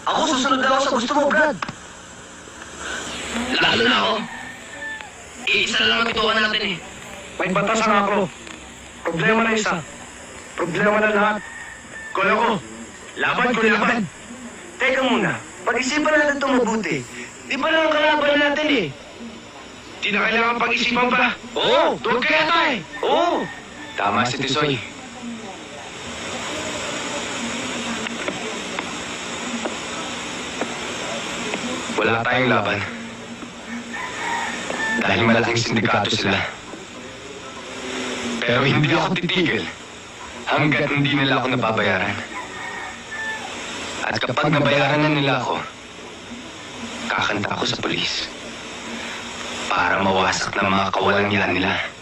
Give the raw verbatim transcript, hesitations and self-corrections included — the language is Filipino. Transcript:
Ako susunod na ako sa gusto mo, Brad. Lalo na ako. Iisa lang ang bituan natin eh. May batas ang ako. Problema na isa. Problema na lahat. Kolo ko. Laban ko laban. Teka muna, pag-isipan natin itong mabuti. Di ba lang ang kalaban natin eh? Di na kailangan pag-isipan pa. Oo, Doon kaya tayo. oo. Tama si Tisoy. Wala tayong laban. Dahil malaking sindikato sila. Pero hindi ako titigil hanggat hindi nila ako nababayaran. At kapag nabayaran na nila ako, kakanta ako sa pulis para mawasak ng mga kawalang yan nila.